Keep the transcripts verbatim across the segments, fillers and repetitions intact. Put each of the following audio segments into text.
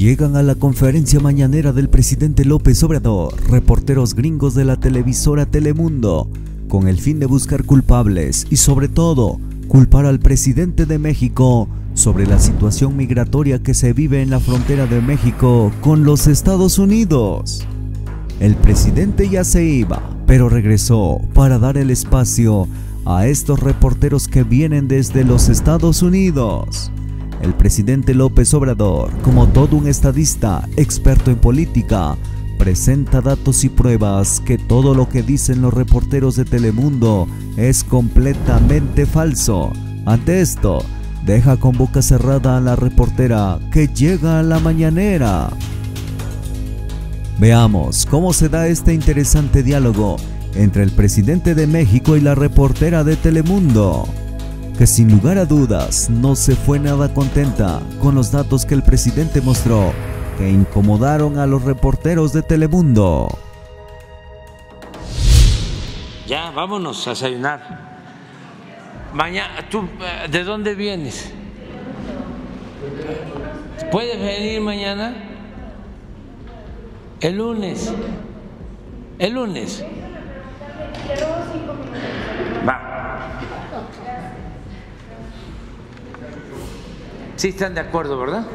Llegan a la conferencia mañanera del presidente López Obrador reporteros gringos de la televisora Telemundo con el fin de buscar culpables y sobre todo culpar al presidente de México sobre la situación migratoria que se vive en la frontera de México con los Estados Unidos. El presidente ya se iba, pero regresó para dar el espacio a estos reporteros que vienen desde los Estados Unidos. El presidente López Obrador, como todo un estadista experto en política, presenta datos y pruebas que todo lo que dicen los reporteros de Telemundo es completamente falso. Ante esto, deja con boca cerrada a la reportera que llega a la mañanera. Veamos cómo se da este interesante diálogo entre el presidente de México y la reportera de Telemundo, que sin lugar a dudas no se fue nada contenta con los datos que el presidente mostró, que incomodaron a los reporteros de Telemundo. Ya, vámonos a desayunar. Mañana, ¿tú de dónde vienes? ¿Puedes venir mañana? El lunes. El lunes. Va. Sí están de acuerdo, ¿verdad?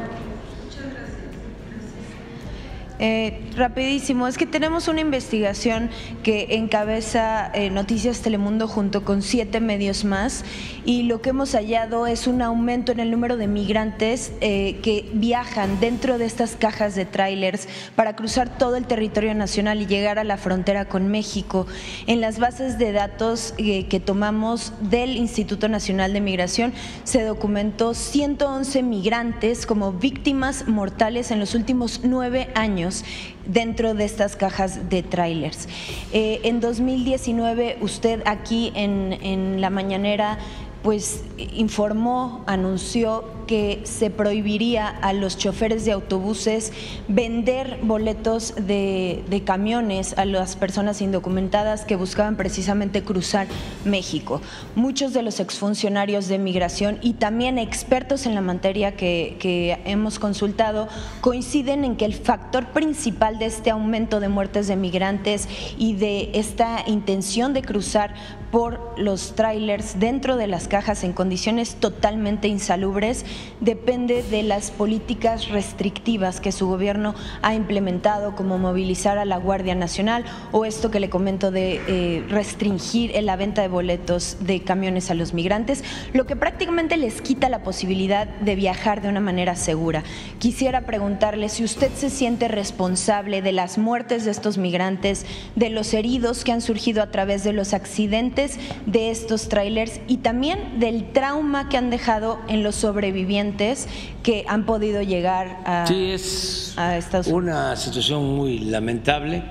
Eh, rapidísimo, es que tenemos una investigación que encabeza eh, Noticias Telemundo junto con siete medios más, y lo que hemos hallado es un aumento en el número de migrantes eh, que viajan dentro de estas cajas de tráilers para cruzar todo el territorio nacional y llegar a la frontera con México. En las bases de datos eh, que tomamos del Instituto Nacional de Migración se documentó ciento once migrantes como víctimas mortales en los últimos nueve años dentro de estas cajas de trailers. Eh, en dos mil diecinueve usted aquí en, en la mañanera pues informó, anunció que se prohibiría a los choferes de autobuses vender boletos de, de camiones a las personas indocumentadas que buscaban precisamente cruzar México. Muchos de los exfuncionarios de migración y también expertos en la materia que, que hemos consultado coinciden en que el factor principal de este aumento de muertes de migrantes y de esta intención de cruzar por los trailers dentro de las cajas en condiciones totalmente insalubres depende de las políticas restrictivas que su gobierno ha implementado, como movilizar a la Guardia Nacional o esto que le comento de eh, restringir la venta de boletos de camiones a los migrantes, lo que prácticamente les quita la posibilidad de viajar de una manera segura. Quisiera preguntarle si usted se siente responsable de las muertes de estos migrantes, de los heridos que han surgido a través de los accidentes de estos trailers y también del trauma que han dejado en los sobrevivientes que han podido llegar a, sí, es a Estados Unidos. Una situación muy lamentable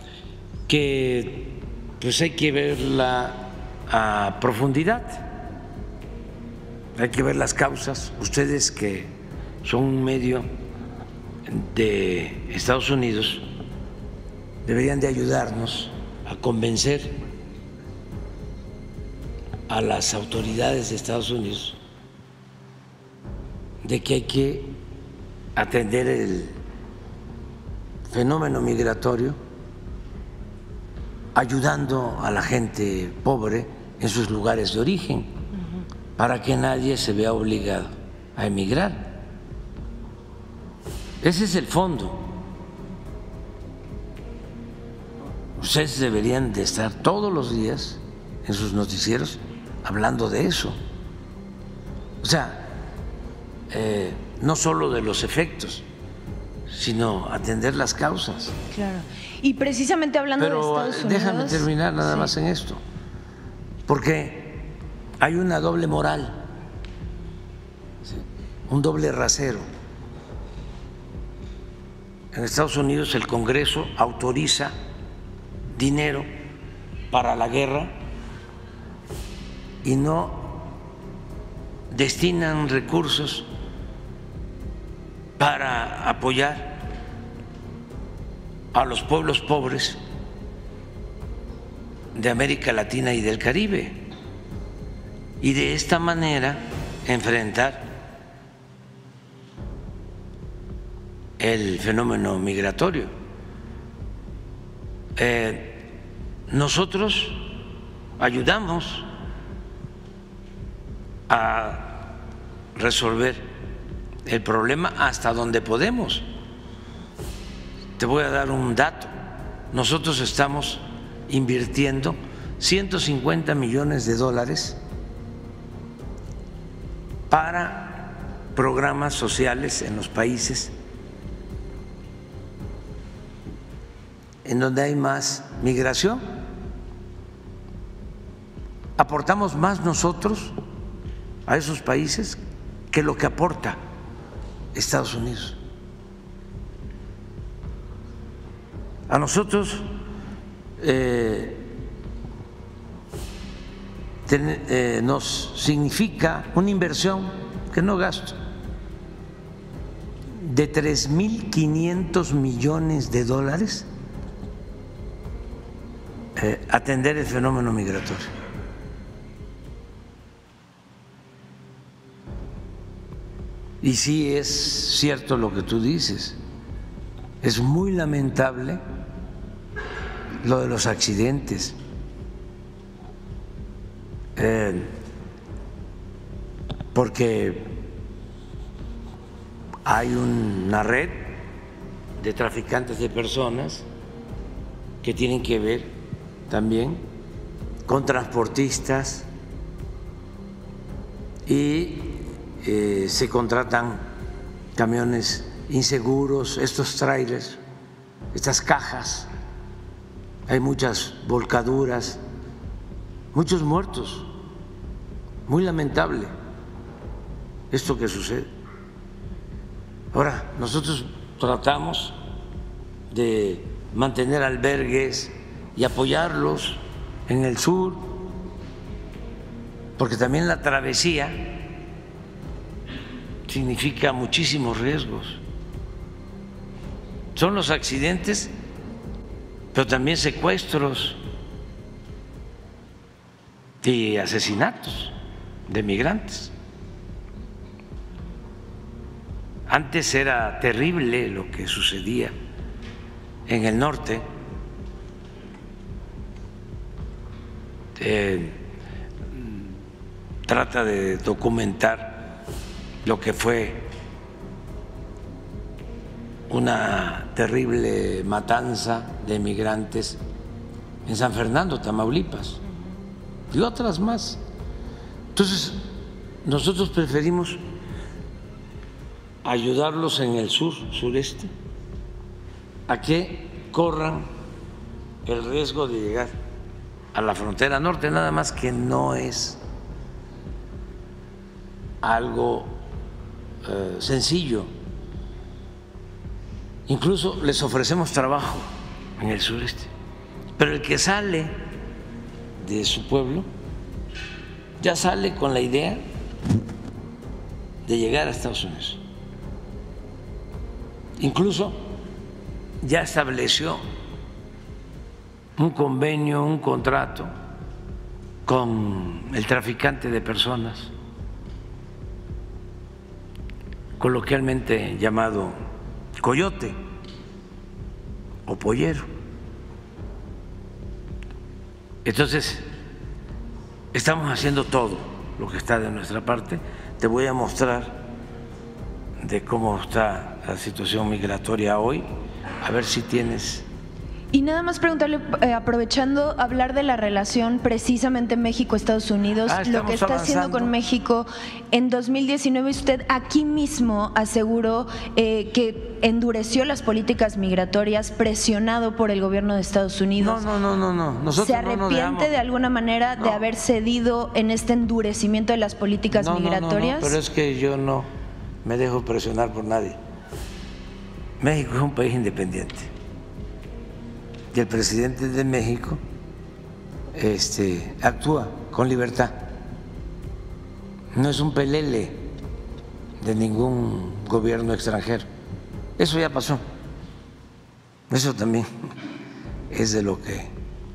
que pues hay que verla a profundidad, hay que ver las causas. Ustedes que son un medio de Estados Unidos deberían de ayudarnos a convencer a las autoridades de Estados Unidos de que hay que atender el fenómeno migratorio ayudando a la gente pobre en sus lugares de origen, uh-huh, para que nadie se vea obligado a emigrar. Ese es el fondo. Ustedes deberían de estar todos los días en sus noticieros hablando de eso. O sea, eh, no solo de los efectos, sino atender las causas. Claro. Y precisamente hablando Pero, de Estados Unidos… déjame terminar nada sí. más en esto, porque hay una doble moral, ¿sí? Un doble rasero. En Estados Unidos el Congreso autoriza dinero para la guerra y no destinan recursos para apoyar a los pueblos pobres de América Latina y del Caribe, y de esta manera enfrentar el fenómeno migratorio. Eh, nosotros ayudamos a resolver el problema hasta donde podemos. Te voy a dar un dato. Nosotros estamos invirtiendo ciento cincuenta millones de dólares para programas sociales en los países en donde hay más migración. Aportamos más nosotros a esos países que lo que aporta Estados Unidos. A nosotros eh, ten, eh, nos significa una inversión que no gasto de tres mil quinientos millones de dólares eh, atender el fenómeno migratorio. Y sí es cierto lo que tú dices, es muy lamentable lo de los accidentes. Eh, porque hay una red de traficantes de personas que tienen que ver también con transportistas y eh, se contratan camiones inseguros, estos trailers, estas cajas. Hay muchas volcaduras, muchos muertos. Muy lamentable esto que sucede. Ahora, nosotros tratamos de mantener albergues y apoyarlos en el sur, porque también la travesía significa muchísimos riesgos. Son los accidentes, pero también secuestros y asesinatos de migrantes. Antes era terrible lo que sucedía en el norte. Eh, trata de documentar lo que fue una terrible matanza de migrantes en San Fernando, Tamaulipas, y otras más. Entonces, nosotros preferimos ayudarlos en el sur, sureste, a que corran el riesgo de llegar a la frontera norte, nada más que no es algo eh, sencillo. Incluso les ofrecemos trabajo en el sureste, pero el que sale de su pueblo ya sale con la idea de llegar a Estados Unidos. Incluso ya estableció un convenio, un contrato con el traficante de personas, coloquialmente llamado coyote o pollero. Entonces, estamos haciendo todo lo que está de nuestra parte. Te voy a mostrar de cómo está la situación migratoria hoy, a ver si tienes. Y nada más preguntarle, eh, aprovechando, hablar de la relación precisamente México-Estados Unidos, ah, lo que está avanzando. haciendo con México. En dos mil diecinueve usted aquí mismo aseguró eh, que endureció las políticas migratorias presionado por el gobierno de Estados Unidos. No, no, no, no, no. Nosotros ¿Se arrepiente no de alguna manera no. de haber cedido en este endurecimiento de las políticas no, migratorias? No, no, no, pero es que yo no me dejo presionar por nadie. México es un país independiente. Y el presidente de México este, actúa con libertad. No es un pelele de ningún gobierno extranjero. Eso ya pasó. Eso también es de lo que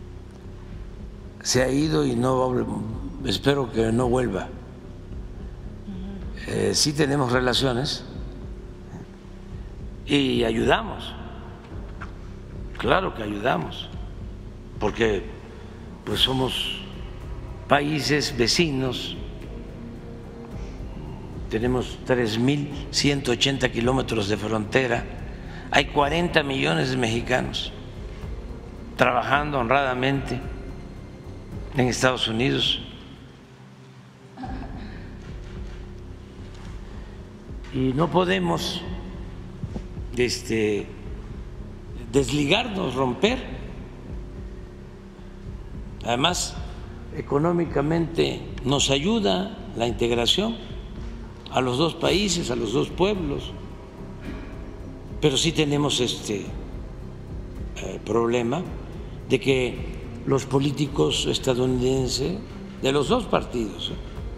se ha ido y no espero que no vuelva. Eh, sí tenemos relaciones y ayudamos, claro que ayudamos, porque pues somos países vecinos, tenemos tres mil ciento ochenta kilómetros de frontera, hay cuarenta millones de mexicanos trabajando honradamente en Estados Unidos. Y no podemos este, desligarnos, romper. Además, económicamente nos ayuda la integración a los dos países, a los dos pueblos, pero sí tenemos este eh, problema de que los políticos estadounidenses de los dos partidos,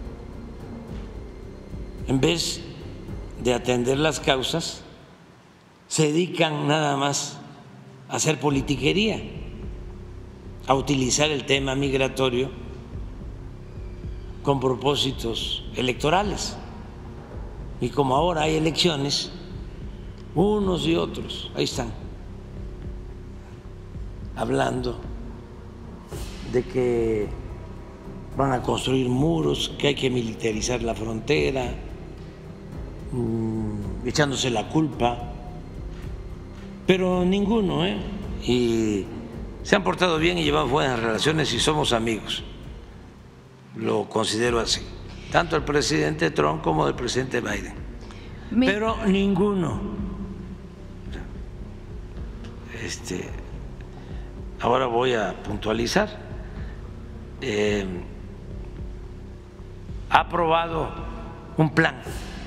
en vez de atender las causas, se dedican nada más a hacer politiquería, a utilizar el tema migratorio con propósitos electorales. Y como ahora hay elecciones, unos y otros, ahí están, hablando de que van a construir muros, que hay que militarizar la frontera, mmm, echándose la culpa, pero ninguno, ¿eh? Y se han portado bien y llevamos buenas relaciones y somos amigos, lo considero así, tanto el presidente Trump como el presidente Biden, Mi... pero ninguno, este, ahora voy a puntualizar, eh, ha aprobado un plan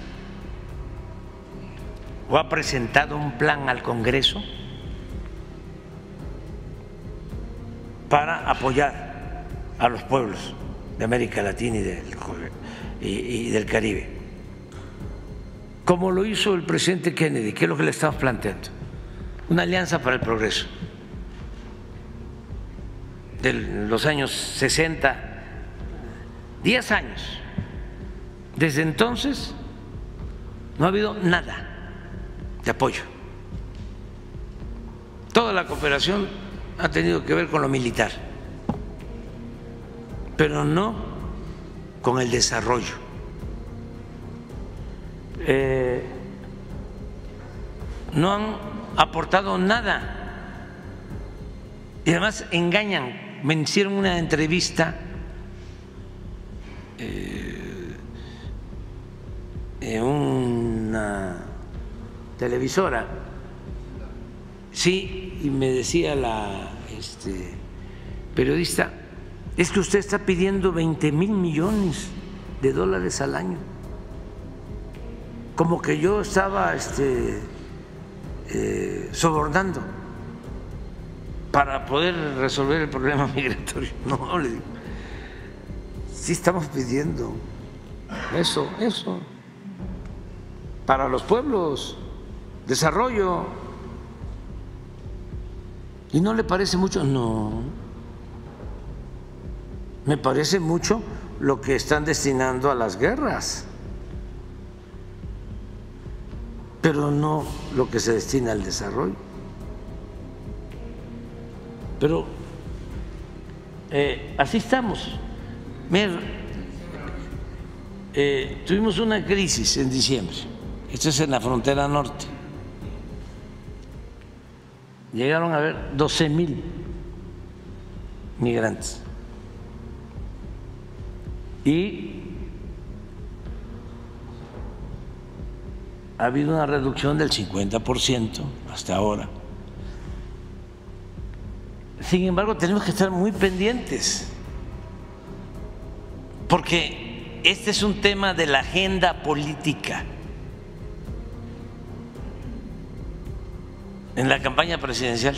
o ha presentado un plan al Congreso para apoyar a los pueblos de América Latina y del, y, y del Caribe, como lo hizo el presidente Kennedy, que es lo que le estamos planteando, una alianza para el progreso de los años sesenta, diez años. Desde entonces no ha habido nada de apoyo. Toda la cooperación ha tenido que ver con lo militar, pero no con el desarrollo. Eh, no han aportado nada y además engañan. Me hicieron una entrevista eh, en una televisora, sí, y me decía la este, periodista, es que usted está pidiendo veinte mil millones de dólares al año, como que yo estaba este, eh, sobornando para poder resolver el problema migratorio. No, le digo, sí estamos pidiendo eso, eso, para los pueblos, desarrollo. ¿Y no le parece mucho? No, me parece mucho lo que están destinando a las guerras, pero no lo que se destina al desarrollo. Pero eh, así estamos. Mira, eh, tuvimos una crisis en diciembre, esto es en la frontera norte, llegaron a haber doce mil migrantes y ha habido una reducción del cincuenta por ciento hasta ahora. Sin embargo, tenemos que estar muy pendientes, porque este es un tema de la agenda política. En la campaña presidencial,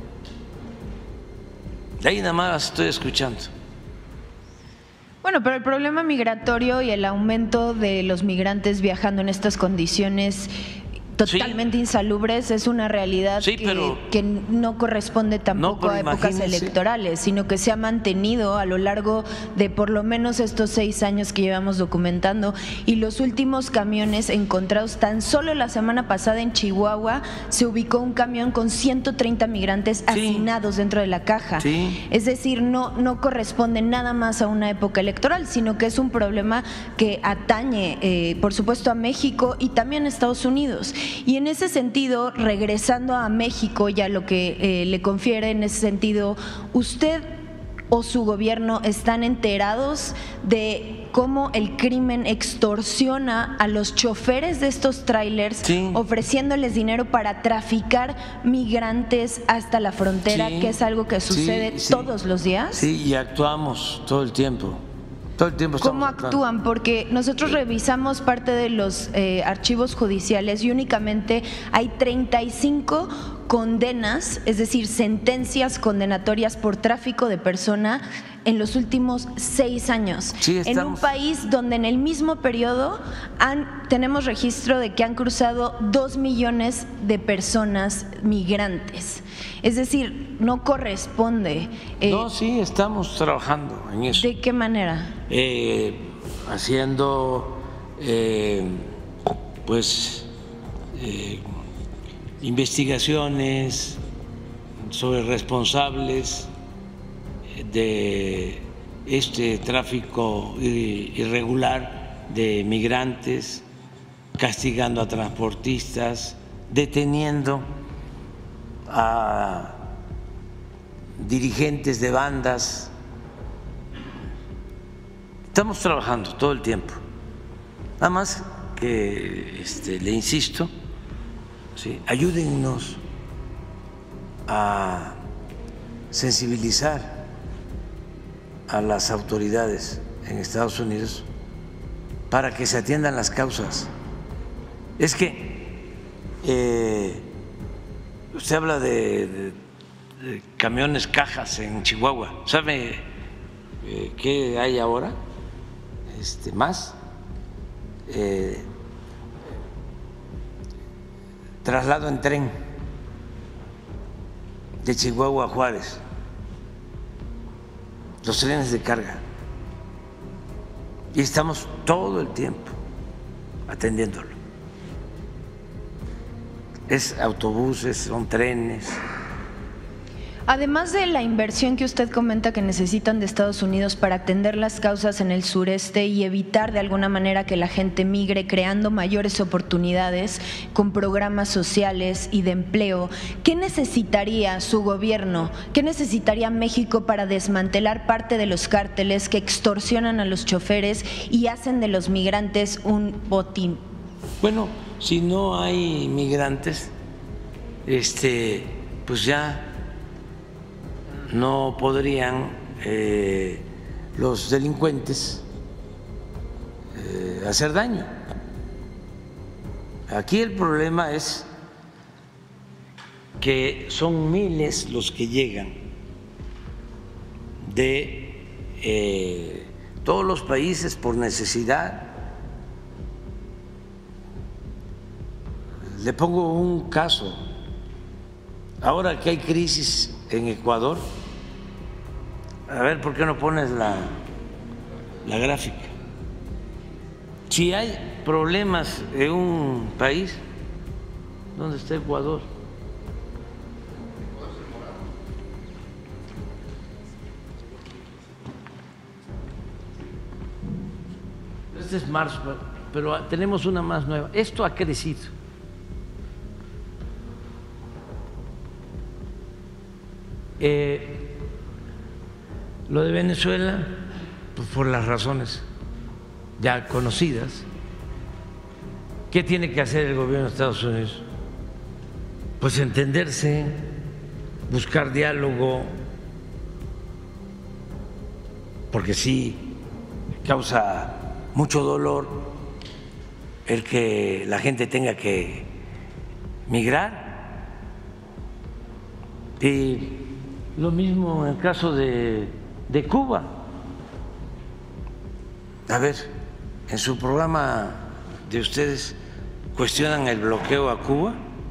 de ahí nada más estoy escuchando. Bueno, pero el problema migratorio y el aumento de los migrantes viajando en estas condiciones totalmente sí. insalubres, es una realidad sí, que, que no corresponde tampoco no, a épocas electorales, sino que se ha mantenido a lo largo de por lo menos estos seis años que llevamos documentando. Y los últimos camiones encontrados, tan solo la semana pasada en Chihuahua se ubicó un camión con ciento treinta migrantes sí. hacinados dentro de la caja. Sí. Es decir, no, no corresponde nada más a una época electoral, sino que es un problema que atañe, eh, por supuesto, a México y también a Estados Unidos. Y en ese sentido, regresando a México, ya lo que eh, le confiere en ese sentido, ¿usted o su gobierno están enterados de cómo el crimen extorsiona a los choferes de estos tráilers, sí. ofreciéndoles dinero para traficar migrantes hasta la frontera, sí. que es algo que sucede sí, sí. todos los días? Sí, y actuamos todo el tiempo. Todo el tiempo ¿Cómo actúan? Porque nosotros revisamos parte de los eh, archivos judiciales y únicamente hay treinta y cinco condenas, es decir, sentencias condenatorias por tráfico de persona en los últimos seis años. Sí, en un país donde en el mismo periodo han, tenemos registro de que han cruzado dos millones de personas migrantes. Es decir, no corresponde. Eh, no, sí, estamos trabajando en eso. ¿De qué manera? Eh, haciendo, eh, pues, eh, investigaciones sobre responsables de este tráfico irregular de migrantes, castigando a transportistas, deteniendo a dirigentes de bandas. Estamos trabajando todo el tiempo. Nada más que este, le insisto, ¿sí? Ayúdennos a sensibilizar a las autoridades en Estados Unidos para que se atiendan las causas. Es que eh, usted habla de, de, de camiones cajas en Chihuahua. ¿Sabe eh, qué hay ahora? Este, más eh, traslado en tren de Chihuahua a Juárez, los trenes de carga, y estamos todo el tiempo atendiéndolo. Es autobuses, son trenes. Además de la inversión que usted comenta que necesitan de Estados Unidos para atender las causas en el sureste y evitar de alguna manera que la gente migre, creando mayores oportunidades con programas sociales y de empleo, ¿qué necesitaría su gobierno, qué necesitaría México para desmantelar parte de los cárteles que extorsionan a los choferes y hacen de los migrantes un botín? Bueno, si no hay migrantes, este, pues ya no podrían eh, los delincuentes eh, hacer daño. Aquí el problema es que son miles los que llegan de eh, todos los países por necesidad. Le pongo un caso. Ahora que hay crisis en Ecuador, a ver, ¿por qué no pones la, la gráfica? Si hay problemas en un país, ¿dónde está Ecuador? Este es marzo, pero tenemos una más nueva. Esto ha crecido. Eh, lo de Venezuela, pues por las razones ya conocidas. ¿Qué tiene que hacer el gobierno de Estados Unidos? Pues entenderse, buscar diálogo, porque sí causa mucho dolor el que la gente tenga que migrar. Y lo mismo en el caso de, de Cuba. A ver, en su programa de ustedes cuestionan el bloqueo a Cuba,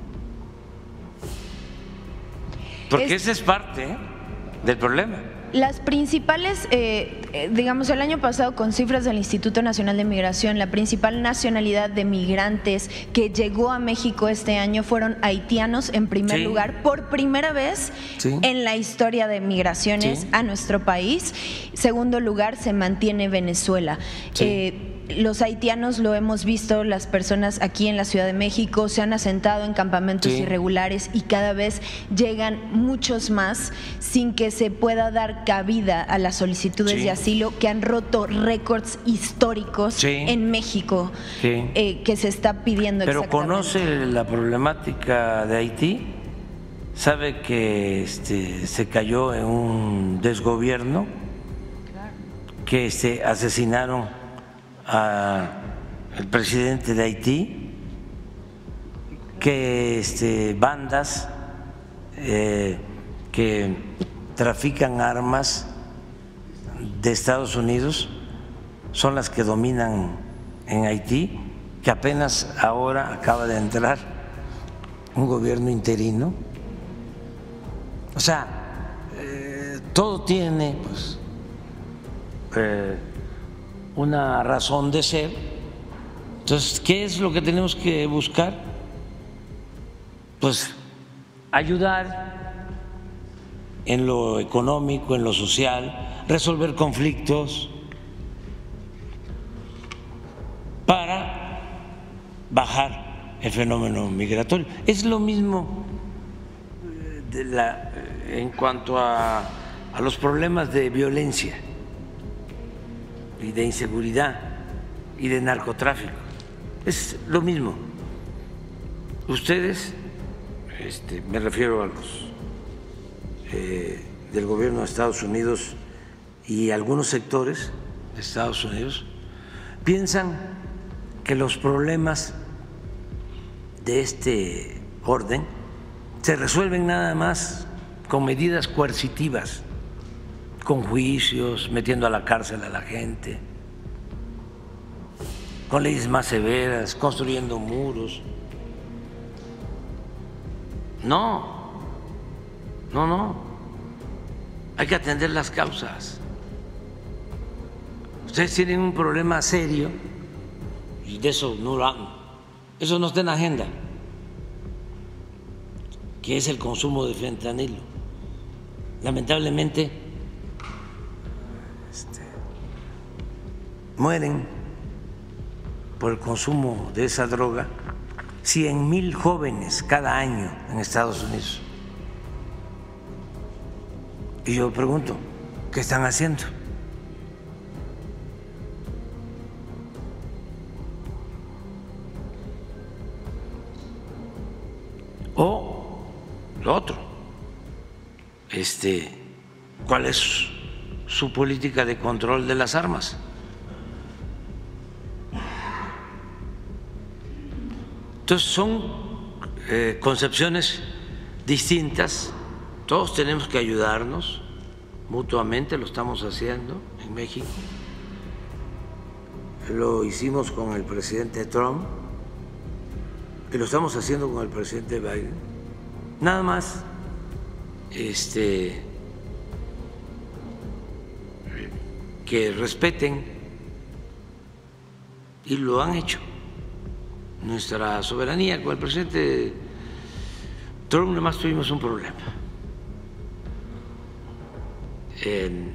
porque es, esa es parte ¿eh? del problema. Las principales, eh, digamos, el año pasado con cifras del Instituto Nacional de Migración, la principal nacionalidad de migrantes que llegó a México este año fueron haitianos en primer sí. lugar, por primera vez sí. en la historia de migraciones sí. a nuestro país. Segundo lugar se mantiene Venezuela. Sí. Eh, Los haitianos lo hemos visto, las personas aquí en la Ciudad de México se han asentado en campamentos sí. irregulares y cada vez llegan muchos más sin que se pueda dar cabida a las solicitudes sí. de asilo que han roto récords históricos sí. en México sí. eh, que se está pidiendo. Pero conoce la problemática de Haití, sabe que este, se cayó en un desgobierno, claro. que este, asesinaron al presidente de Haití, que este, bandas eh, que trafican armas de Estados Unidos son las que dominan en Haití, que apenas ahora acaba de entrar un gobierno interino. O sea, eh, todo tiene pues eh, una razón de ser. Entonces, ¿qué es lo que tenemos que buscar? Pues ayudar en lo económico, en lo social, resolver conflictos para bajar el fenómeno migratorio. Es lo mismo de la, en cuanto a, a los problemas de violencia y de inseguridad y de narcotráfico. Es lo mismo. Ustedes, este, me refiero a los eh, del gobierno de Estados Unidos y algunos sectores de Estados Unidos, piensan que los problemas de este orden se resuelven nada más con medidas coercitivas, con juicios, metiendo a la cárcel a la gente, con leyes más severas, construyendo muros. No, no, no. Hay que atender las causas. Ustedes tienen un problema serio y de eso no lo han, eso no está en la agenda, que es el consumo de fentanilo. Lamentablemente, este, mueren por el consumo de esa droga cien mil jóvenes cada año en Estados Unidos. Y yo pregunto, ¿qué están haciendo? O lo otro, este, ¿cuál es su política de control de las armas? Entonces son eh, concepciones distintas. Todos tenemos que ayudarnos mutuamente, lo estamos haciendo en México. Lo hicimos con el presidente Trump y lo estamos haciendo con el presidente Biden. Nada más este, que respeten, y lo han hecho, nuestra soberanía. Con el presidente Trump nada más tuvimos un problema. En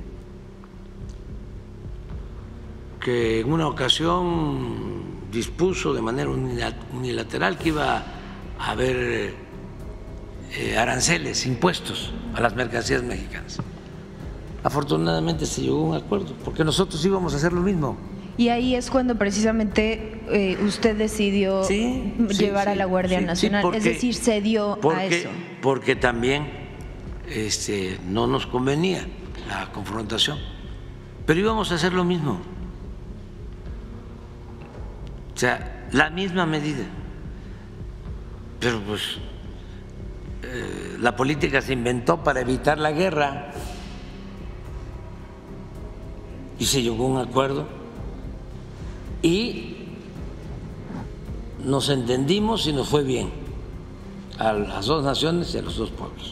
que en una ocasión dispuso de manera unilateral que iba a haber eh, aranceles, impuestos a las mercancías mexicanas. Afortunadamente se llegó a un acuerdo, porque nosotros íbamos a hacer lo mismo. Y ahí es cuando precisamente eh, usted decidió sí, llevar sí, a la Guardia sí, Nacional, sí, porque, es decir, cedió porque, a eso. Porque también este, no nos convenía la confrontación, pero íbamos a hacer lo mismo. O sea, la misma medida. Pero pues eh, la política se inventó para evitar la guerra y se llegó a un acuerdo y nos entendimos y nos fue bien a las dos naciones y a los dos pueblos.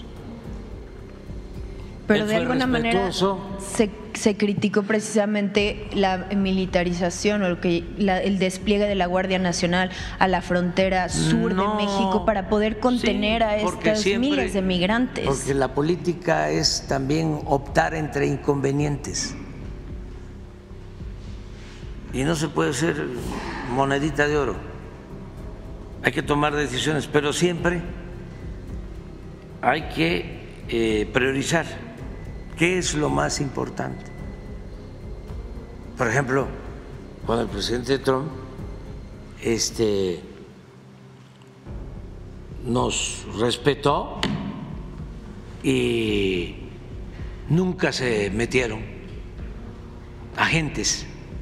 Pero de alguna manera se, se criticó precisamente la militarización o el, que, la, el despliegue de la Guardia Nacional a la frontera sur no, de México para poder contener sí, a estos siempre, miles de migrantes. Porque la política es también optar entre inconvenientes. Y no se puede ser monedita de oro. Hay que tomar decisiones, pero siempre hay que eh, priorizar. ¿Qué es lo más importante? Por ejemplo, cuando el presidente Trump este, nos respetó y nunca se metieron agentes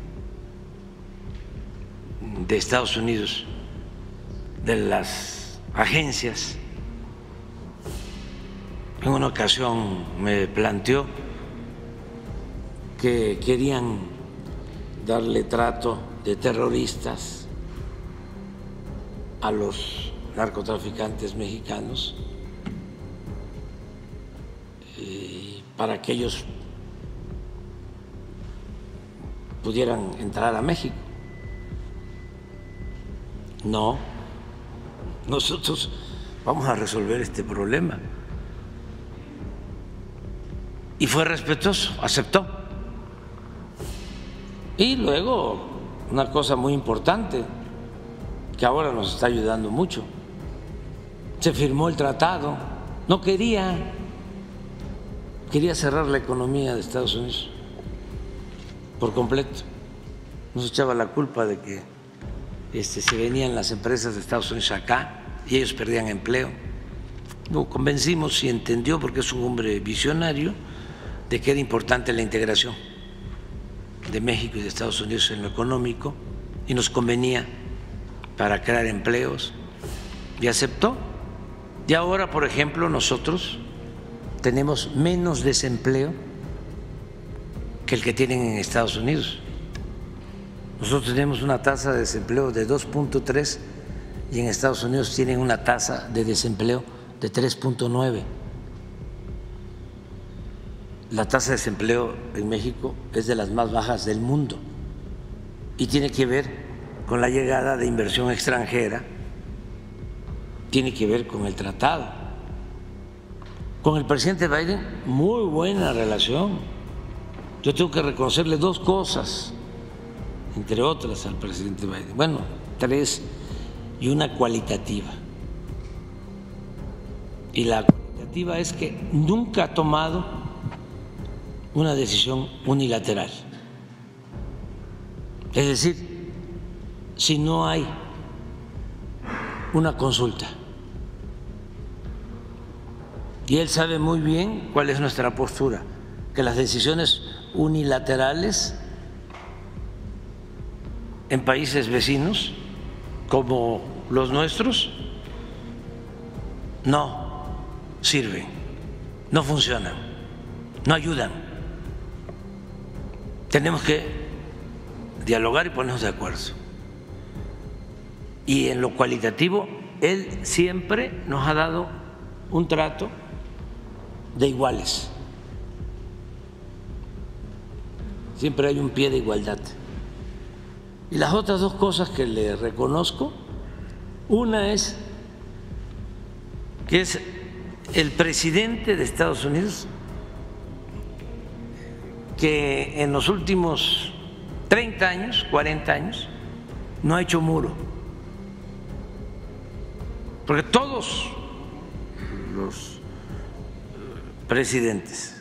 de Estados Unidos, de las agencias. En una ocasión me planteó que querían darle trato de terroristas a los narcotraficantes mexicanos eh, para que ellos pudieran entrar a México. No, nosotros vamos a resolver este problema. Y fue respetuoso, aceptó. Y luego, una cosa muy importante, que ahora nos está ayudando mucho, se firmó el tratado. No quería, quería cerrar la economía de Estados Unidos por completo. Nos echaba la culpa de que este, se venían las empresas de Estados Unidos acá y ellos perdían empleo. Lo convencimos y entendió, porque es un hombre visionario, de que era importante la integración de México y de Estados Unidos en lo económico y nos convenía para crear empleos, y aceptó. Y ahora, por ejemplo, nosotros tenemos menos desempleo que el que tienen en Estados Unidos. Nosotros tenemos una tasa de desempleo de dos punto tres y en Estados Unidos tienen una tasa de desempleo de tres punto nueve. La tasa de desempleo en México es de las más bajas del mundo y tiene que ver con la llegada de inversión extranjera, tiene que ver con el tratado. Con el presidente Biden, muy buena relación. Yo tengo que reconocerle dos cosas, entre otras, al presidente Biden. Bueno, tres, y una cualitativa. Y la cualitativa es que nunca ha tomado una decisión unilateral. Es decir, si no hay una consulta. Y él sabe muy bien cuál es nuestra postura, que las decisiones unilaterales en países vecinos como los nuestros no sirven, no funcionan, no ayudan. Tenemos que dialogar y ponernos de acuerdo. Y en lo cualitativo, él siempre nos ha dado un trato de iguales. Siempre hay un pie de igualdad. Y las otras dos cosas que le reconozco, una es que es el presidente de Estados Unidos que en los últimos treinta años, cuarenta años, no ha hecho muro. Porque todos los presidentes,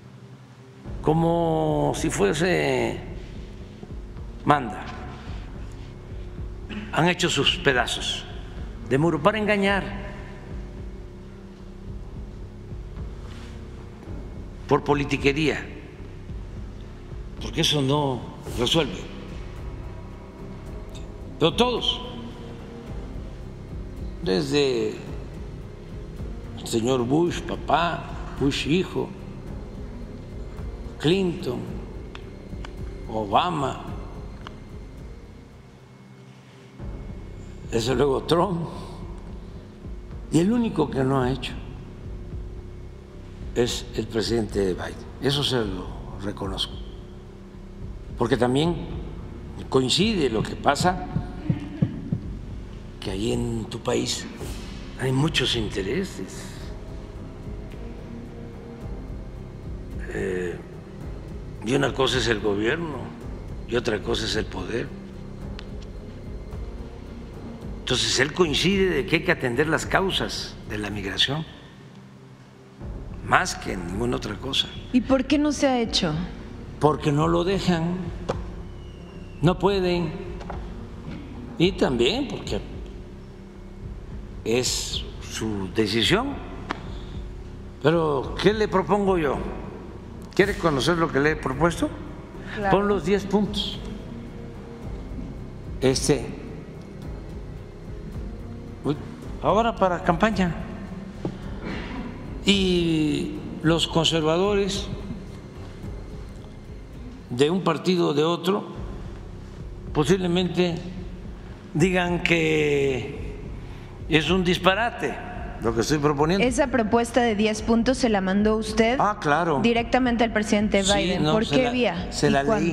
como si fuese manda, han hecho sus pedazos de muro para engañar, por politiquería, porque eso no resuelve. Pero todos, desde el señor Bush, papá, Bush hijo, Clinton, Obama, desde luego Trump, y el único que no ha hecho es el presidente Biden. Eso se lo reconozco, porque también coincide lo que pasa, que ahí en tu país hay muchos intereses. Eh, y una cosa es el gobierno y otra cosa es el poder. Entonces él coincide de que hay que atender las causas de la migración más que ninguna otra cosa. ¿Y por qué no se ha hecho? Porque no lo dejan, no pueden, y también porque es su decisión. Pero ¿qué le propongo yo? ¿Quiere conocer lo que le he propuesto? Claro. Pon los diez puntos. Este, ahora para campaña. Y los conservadores de un partido o de otro posiblemente digan que es un disparate lo que estoy proponiendo. Esa propuesta de diez puntos se la mandó usted ah, claro. directamente al presidente Biden. Sí, no, ¿Por qué la, vía? Se la ¿Cuándo? leí.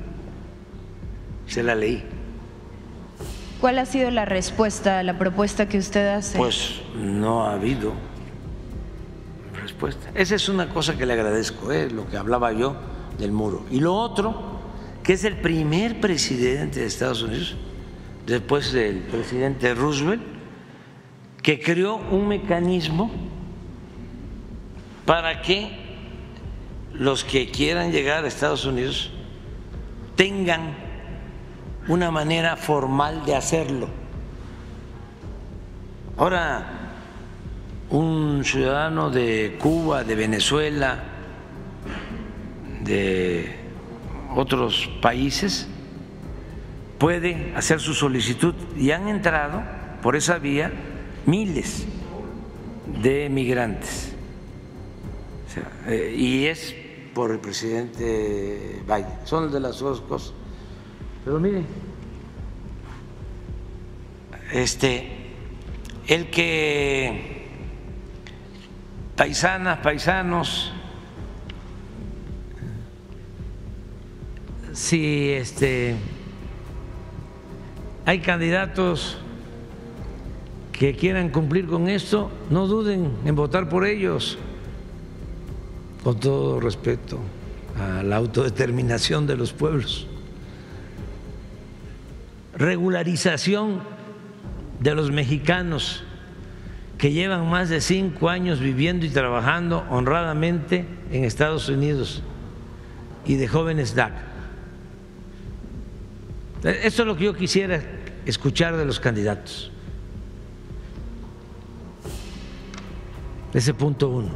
Se la leí. ¿Cuál ha sido la respuesta a la propuesta que usted hace? Pues no ha habido respuesta. Esa es una cosa que le agradezco, ¿eh? Lo que hablaba yo del muro. Y lo otro, que es el primer presidente de Estados Unidos, después del presidente Roosevelt, que creó un mecanismo para que los que quieran llegar a Estados Unidos tengan una manera formal de hacerlo. Ahora, un ciudadano de Cuba, de Venezuela, de otros países puede hacer su solicitud y han entrado por esa vía miles de migrantes. O sea, eh, y es por el presidente Biden. Son de las dos cosas. Pero mire, este, el que paisanas, paisanos, si este, hay candidatos que quieran cumplir con esto, no duden en votar por ellos, con todo respeto a la autodeterminación de los pueblos. Regularización de los mexicanos que llevan más de cinco años viviendo y trabajando honradamente en Estados Unidos y de jóvenes D A C. Esto es lo que yo quisiera escuchar de los candidatos. Ese punto uno.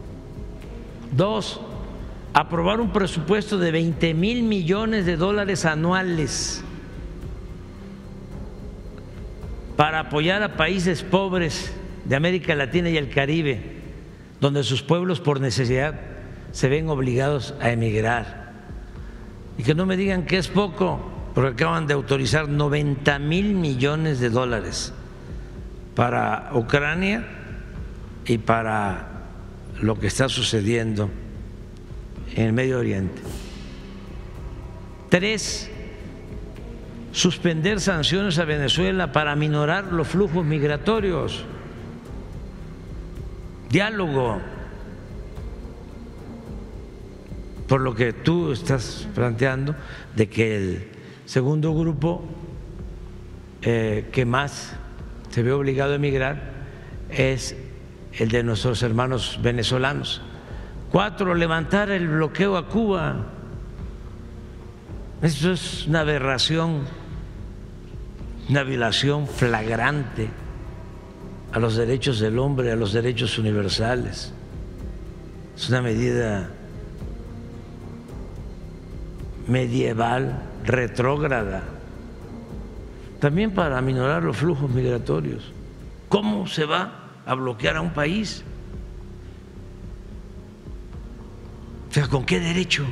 Dos, aprobar un presupuesto de veinte mil millones de dólares anuales para apoyar a países pobres de América Latina y el Caribe, donde sus pueblos por necesidad se ven obligados a emigrar. Y que no me digan que es poco, porque acaban de autorizar noventa mil millones de dólares para Ucrania y para lo que está sucediendo en el Medio Oriente. Tres, suspender sanciones a Venezuela para aminorar los flujos migratorios. Diálogo, por lo que tú estás planteando, de que el segundo grupo eh, que más se ve obligado a emigrar es el de nuestros hermanos venezolanos. Cuatro, levantar el bloqueo a Cuba. Esto es una aberración, una violación flagrante a los derechos del hombre, a los derechos universales. Es una medida medieval, retrógrada, también para aminorar los flujos migratorios. ¿Cómo se va a bloquear a un país? O sea, ¿con qué derecho?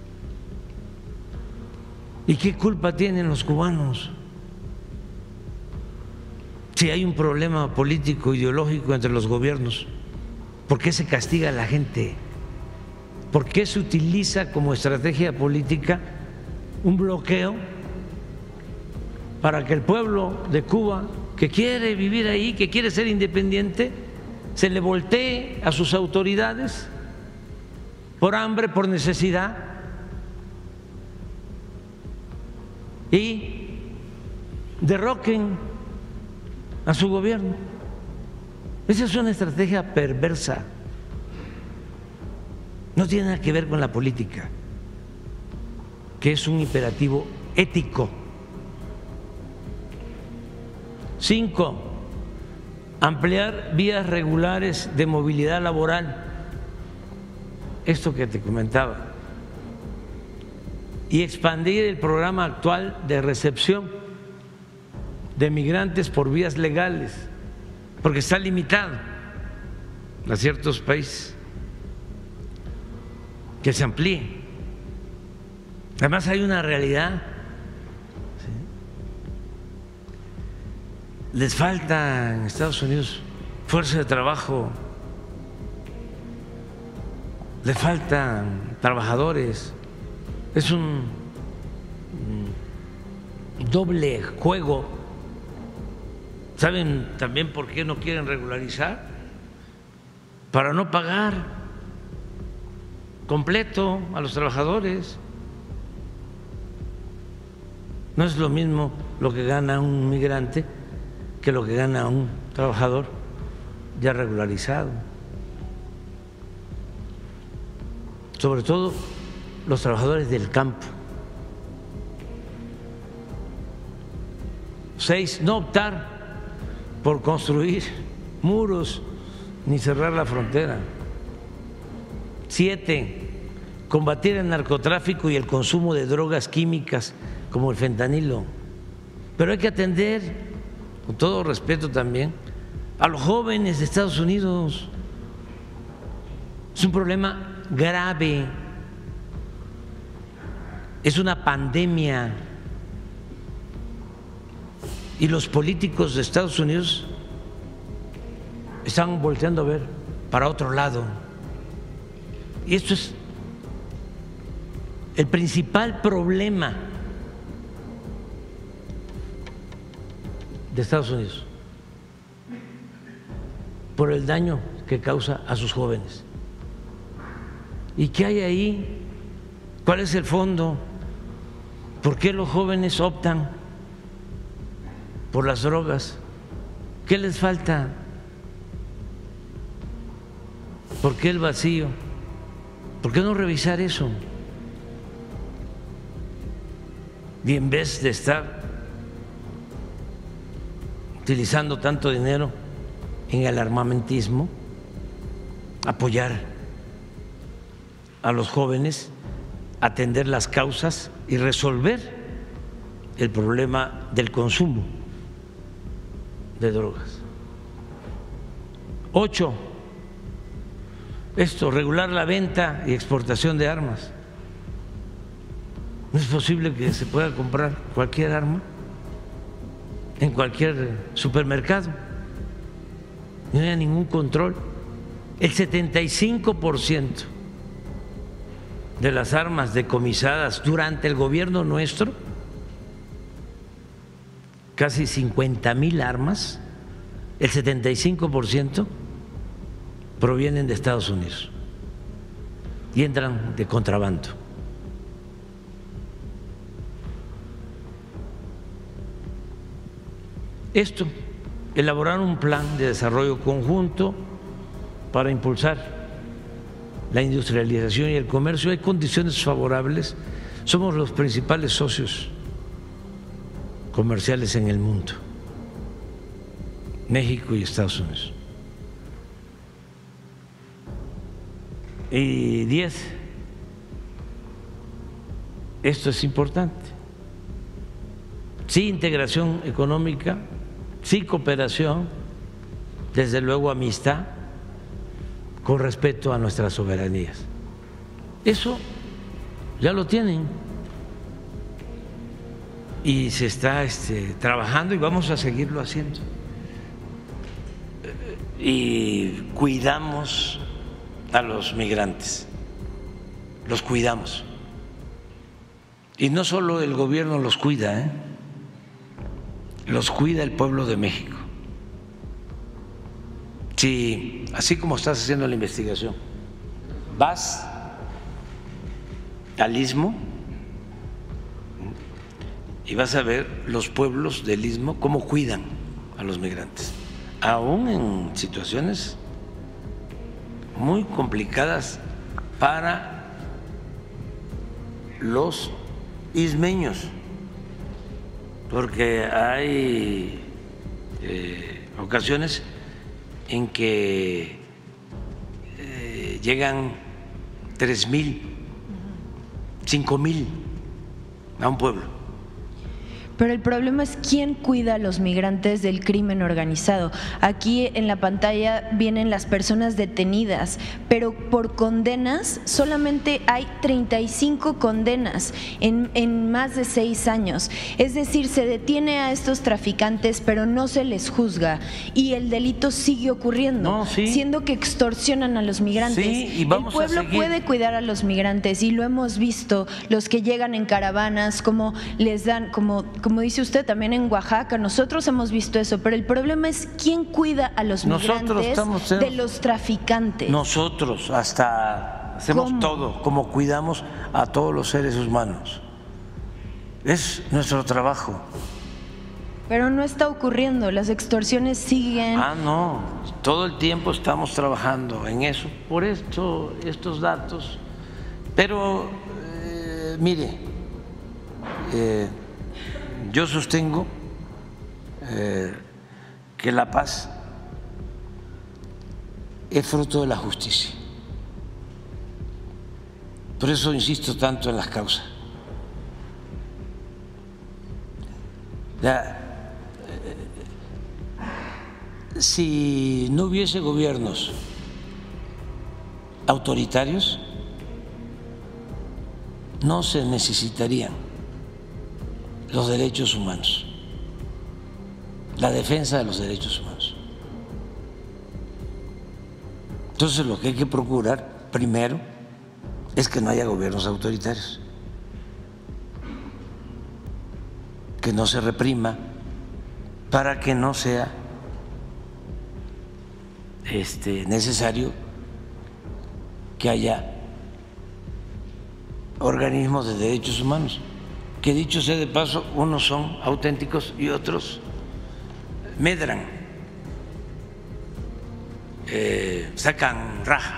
¿Y qué culpa tienen los cubanos? Si hay un problema político, ideológico entre los gobiernos, ¿por qué se castiga a la gente? ¿Por qué se utiliza como estrategia política un bloqueo para que el pueblo de Cuba, que quiere vivir ahí, que quiere ser independiente, se le voltee a sus autoridades por hambre, por necesidad, y derroquen a su gobierno? Esa es una estrategia perversa. No tiene nada que ver con la política, que es un imperativo ético. Cinco, ampliar vías regulares de movilidad laboral. Esto que te comentaba. Y expandir el programa actual de recepción de migrantes por vías legales, porque está limitado a ciertos países. Que se amplíe. Además hay una realidad. ¿Sí? Les falta en Estados Unidos fuerza de trabajo, les faltan trabajadores. Es un doble juego. ¿Saben también por qué no quieren regularizar? Para no pagar completo a los trabajadores. No es lo mismo lo que gana un migrante que lo que gana un trabajador ya regularizado. Sobre todo los trabajadores del campo. Seis, no optar por construir muros ni cerrar la frontera. Siete, combatir el narcotráfico y el consumo de drogas químicas como el fentanilo. Pero hay que atender, con todo respeto también, a los jóvenes de Estados Unidos. Es un problema grave, es una pandemia, y los políticos de Estados Unidos están volteando a ver para otro lado. Y esto es el principal problema de Estados Unidos, por el daño que causa a sus jóvenes. ¿Y qué hay ahí? ¿Cuál es el fondo? ¿Por qué los jóvenes optan por las drogas? ¿Qué les falta? ¿Por qué el vacío? ¿Por qué no revisar eso? Y en vez de estar utilizando tanto dinero en el armamentismo, apoyar a los jóvenes, atender las causas y resolver el problema del consumo de drogas. Ocho, esto, regular la venta y exportación de armas. No es posible que se pueda comprar cualquier arma en cualquier supermercado, no haya ningún control. El setenta y cinco por ciento de las armas decomisadas durante el gobierno nuestro, casi cincuenta mil armas, el setenta y cinco por ciento provienen de Estados Unidos y entran de contrabando. Esto, elaborar un plan de desarrollo conjunto para impulsar la industrialización y el comercio. Hay condiciones favorables, somos los principales socios comerciales en el mundo, México y Estados Unidos. Y diez, esto es importante, sí integración económica, sí cooperación, desde luego amistad, con respeto a nuestras soberanías. Eso ya lo tienen y se está este, trabajando y vamos a seguirlo haciendo. y cuidamos a los migrantes, los cuidamos. Y no solo el gobierno los cuida, ¿eh? Los cuida el pueblo de México. Si, así como estás haciendo la investigación, vas al Istmo y vas a ver los pueblos del Istmo cómo cuidan a los migrantes, aún en situaciones muy complicadas para los ismeños, porque hay eh, ocasiones en que eh, llegan tres mil, cinco mil a un pueblo. Pero el problema es quién cuida a los migrantes del crimen organizado. Aquí en la pantalla vienen las personas detenidas, pero por condenas solamente hay treinta y cinco condenas en, en más de seis años. Es decir, se detiene a estos traficantes, pero no se les juzga y el delito sigue ocurriendo, no, sí. siendo que extorsionan a los migrantes. Sí, y vamos el pueblo a seguir. puede cuidar a los migrantes y lo hemos visto, los que llegan en caravanas, como les dan, como como dice usted, también en Oaxaca, nosotros hemos visto eso, pero el problema es quién cuida a los nosotros migrantes de los traficantes. Nosotros hasta hacemos ¿Cómo? todo, como cuidamos a todos los seres humanos. Es nuestro trabajo. Pero no está ocurriendo, las extorsiones siguen. Ah, no, todo el tiempo estamos trabajando en eso, por esto, estos datos. Pero, eh, mire, eh, yo sostengo eh, que la paz es fruto de la justicia. Por eso insisto tanto en las causas. La, eh, si no hubiese gobiernos autoritarios, no se necesitarían los derechos humanos, la defensa de los derechos humanos. Entonces lo que hay que procurar primero es que no haya gobiernos autoritarios, que no se reprima, para que no sea este, necesario que haya organismos de derechos humanos, que dicho sea de paso, unos son auténticos y otros medran, eh, sacan raja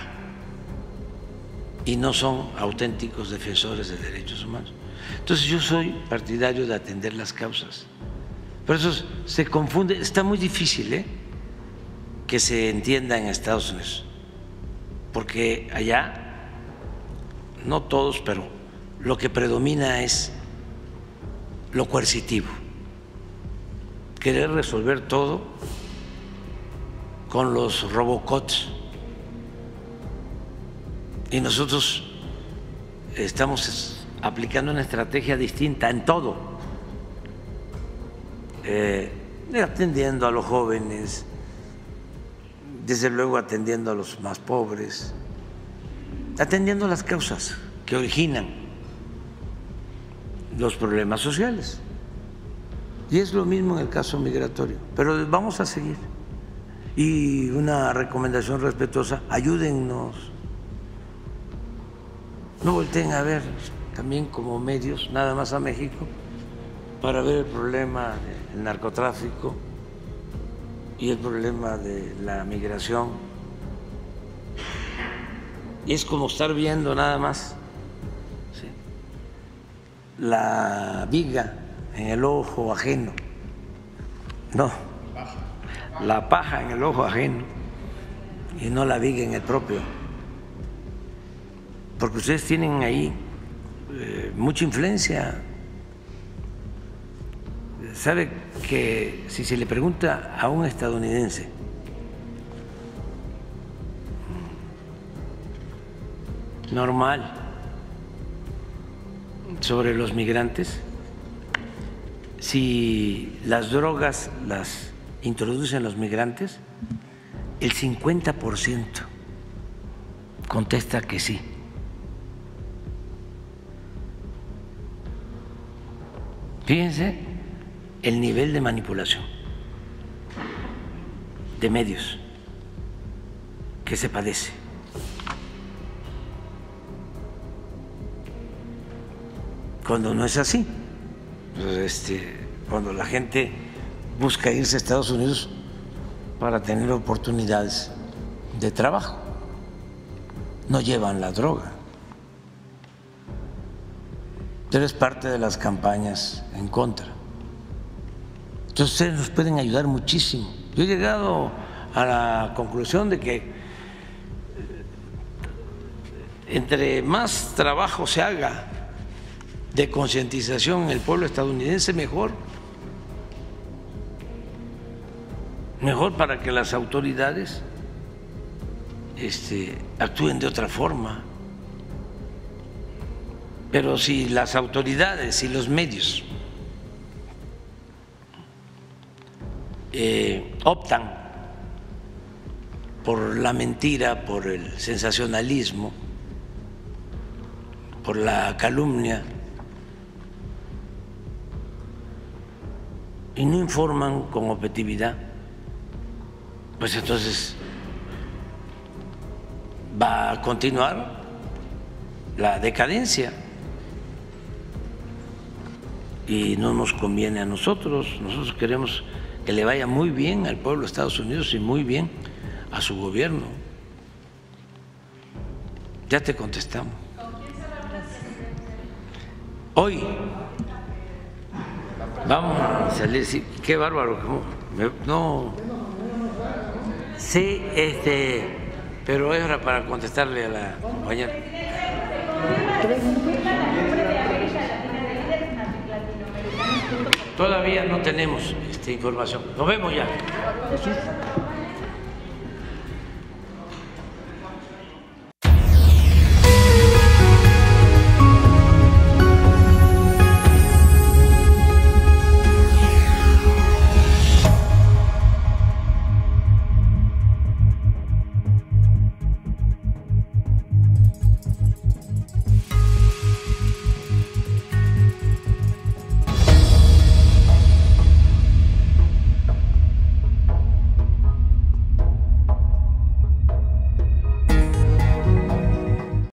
y no son auténticos defensores de derechos humanos. Entonces yo soy partidario de atender las causas. Por eso se confunde, está muy difícil ¿eh? que se entienda en Estados Unidos, porque allá, no todos, pero lo que predomina es lo coercitivo, querer resolver todo con los robocots. Y nosotros estamos aplicando una estrategia distinta en todo, eh, atendiendo a los jóvenes, desde luego atendiendo a los más pobres, atendiendo las causas que originan los problemas sociales. Y es lo mismo en el caso migratorio, pero vamos a seguir. Y una recomendación respetuosa, ayúdennos, no volteen a ver también como medios nada más a México para ver el problema del narcotráfico y el problema de la migración. Y es como estar viendo nada más la viga en el ojo ajeno, no, la paja en el ojo ajeno y no la viga en el propio, porque ustedes tienen ahí eh, mucha influencia. Sabe que si se le pregunta a un estadounidense normal sobre los migrantes, si las drogas las introducen los migrantes, el cincuenta por ciento contesta que sí. Fíjense el nivel de manipulación de medios que se padece. Cuando no es así, pues este, cuando la gente busca irse a Estados Unidos para tener oportunidades de trabajo, no llevan la droga. Pero es parte de las campañas en contra. Entonces ustedes nos pueden ayudar muchísimo. Yo he llegado a la conclusión de que entre más trabajo se haga de concientización en el pueblo estadounidense, mejor. Mejor para que las autoridades este, actúen de otra forma. Pero si las autoridades y los medios eh, optan por la mentira, por el sensacionalismo, por la calumnia, y no informan con objetividad, pues entonces va a continuar la decadencia y no nos conviene a nosotros. Nosotros queremos que le vaya muy bien al pueblo de Estados Unidos y muy bien a su gobierno. Ya te contestamos. Hoy vamos a salir, sí, qué bárbaro, no, sí, este, pero era para contestarle a la compañera. Todavía no tenemos esta información. Nos vemos ya.